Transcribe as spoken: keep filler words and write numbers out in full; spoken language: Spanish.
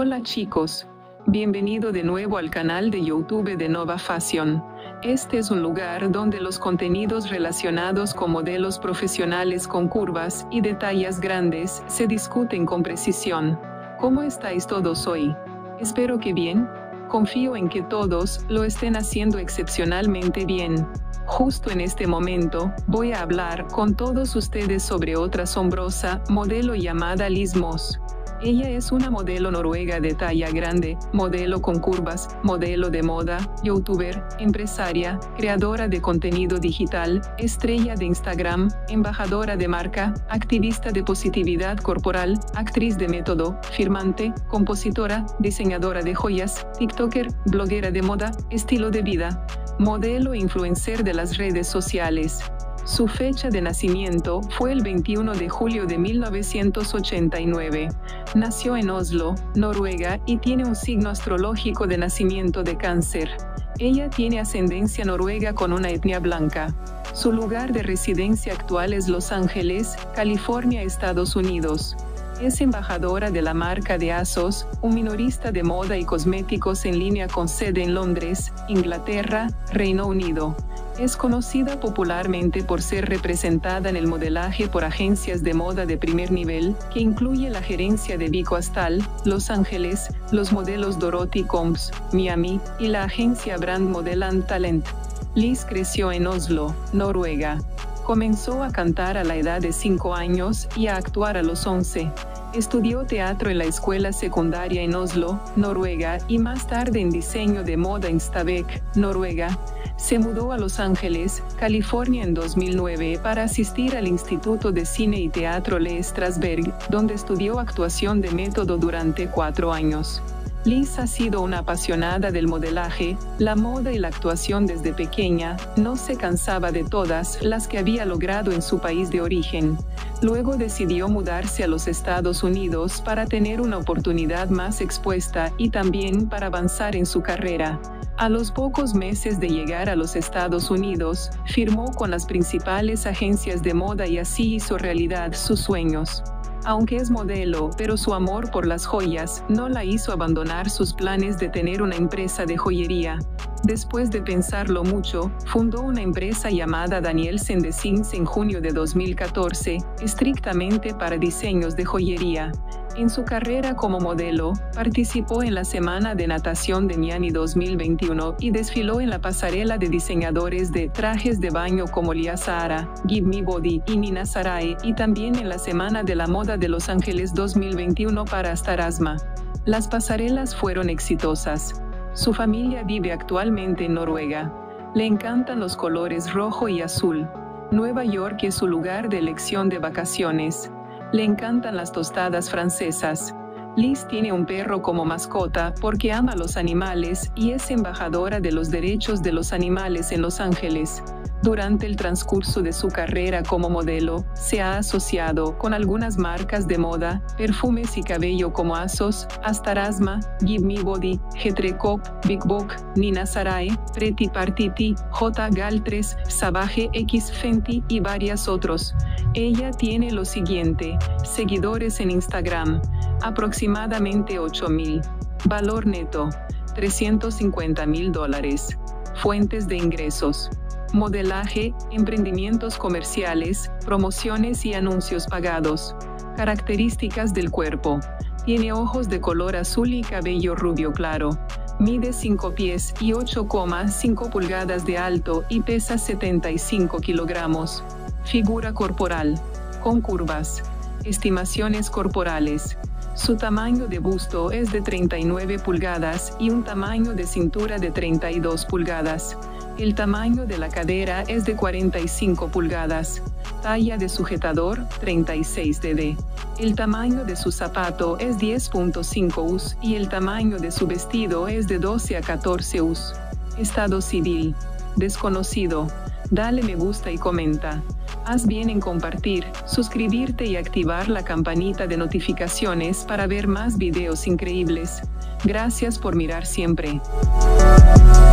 Hola chicos, bienvenido de nuevo al canal de YouTube de Nova Fashion. Este es un lugar donde los contenidos relacionados con modelos profesionales con curvas y de tallas grandes se discuten con precisión. ¿Cómo estáis todos hoy? Espero que bien. Confío en que todos lo estén haciendo excepcionalmente bien. Justo en este momento, voy a hablar con todos ustedes sobre otra asombrosa modelo llamada Liz Moss. Ella es una modelo noruega de talla grande, modelo con curvas, modelo de moda, youtuber, empresaria, creadora de contenido digital, estrella de Instagram, embajadora de marca, activista de positividad corporal, actriz de método, firmante, compositora, diseñadora de joyas, tiktoker, bloguera de moda, estilo de vida, modelo e influencer de las redes sociales. Su fecha de nacimiento fue el veintiuno de julio de mil novecientos ochenta y nueve. Nació en Oslo, Noruega, y tiene un signo astrológico de nacimiento de Cáncer. Ella tiene ascendencia noruega con una etnia blanca. Su lugar de residencia actual es Los Ángeles, California, Estados Unidos. Es embajadora de la marca de ASOS, un minorista de moda y cosméticos en línea con sede en Londres, Inglaterra, Reino Unido. Es conocida popularmente por ser representada en el modelaje por agencias de moda de primer nivel, que incluye la gerencia de Vico Astal, Los Ángeles, los modelos Dorothy Combs, Miami, y la agencia Brand Model and Talent. Liz creció en Oslo, Noruega. Comenzó a cantar a la edad de cinco años y a actuar a los once. Estudió teatro en la escuela secundaria en Oslo, Noruega, y más tarde en diseño de moda en Stabekk, Noruega. Se mudó a Los Ángeles, California en dos mil nueve para asistir al Instituto de Cine y Teatro Lee Strasberg, donde estudió actuación de método durante cuatro años. Liz ha sido una apasionada del modelaje, la moda y la actuación desde pequeña. No se cansaba de todas las que había logrado en su país de origen. Luego decidió mudarse a los Estados Unidos para tener una oportunidad más expuesta y también para avanzar en su carrera. A los pocos meses de llegar a los Estados Unidos, firmó con las principales agencias de moda y así hizo realidad sus sueños. Aunque es modelo, pero su amor por las joyas no la hizo abandonar sus planes de tener una empresa de joyería. Después de pensarlo mucho, fundó una empresa llamada Danielsen Designs en junio de dos mil catorce, estrictamente para diseños de joyería. En su carrera como modelo, participó en la Semana de Natación de Miami dos mil veintiuno y desfiló en la pasarela de diseñadores de trajes de baño como Lia Sahara, Give Me Body y Nina Sarai, y también en la Semana de la Moda de Los Ángeles dos mil veintiuno para Starasma. Las pasarelas fueron exitosas. Su familia vive actualmente en Noruega. Le encantan los colores rojo y azul. Nueva York es su lugar de elección de vacaciones. Le encantan las tostadas francesas. Liz tiene un perro como mascota porque ama los animales y es embajadora de los derechos de los animales en Los Ángeles. Durante el transcurso de su carrera como modelo, se ha asociado con algunas marcas de moda, perfumes y cabello como ASOS, Astarasma, Give Me Body, G-tre Cop, Big Bock, Nina Sarai, Pretty Partiti, J. Galtres, Savage X Fenty y varios otros. Ella tiene lo siguiente: seguidores en Instagram, aproximadamente ocho mil. Valor neto, trescientos cincuenta mil dólares. Fuentes de ingresos: modelaje, emprendimientos comerciales, promociones y anuncios pagados. Características del cuerpo: tiene ojos de color azul y cabello rubio claro. Mide cinco pies y ocho coma cinco pulgadas de alto y pesa setenta y cinco kilogramos. Figura corporal: con curvas. Estimaciones corporales: su tamaño de busto es de treinta y nueve pulgadas y un tamaño de cintura de treinta y dos pulgadas. El tamaño de la cadera es de cuarenta y cinco pulgadas. Talla de sujetador, treinta y seis D. El tamaño de su zapato es diez punto cinco onzas y el tamaño de su vestido es de doce a catorce onzas. Estado civil: desconocido. Dale me gusta y comenta. Haz bien en compartir, suscribirte y activar la campanita de notificaciones para ver más videos increíbles. Gracias por mirar siempre.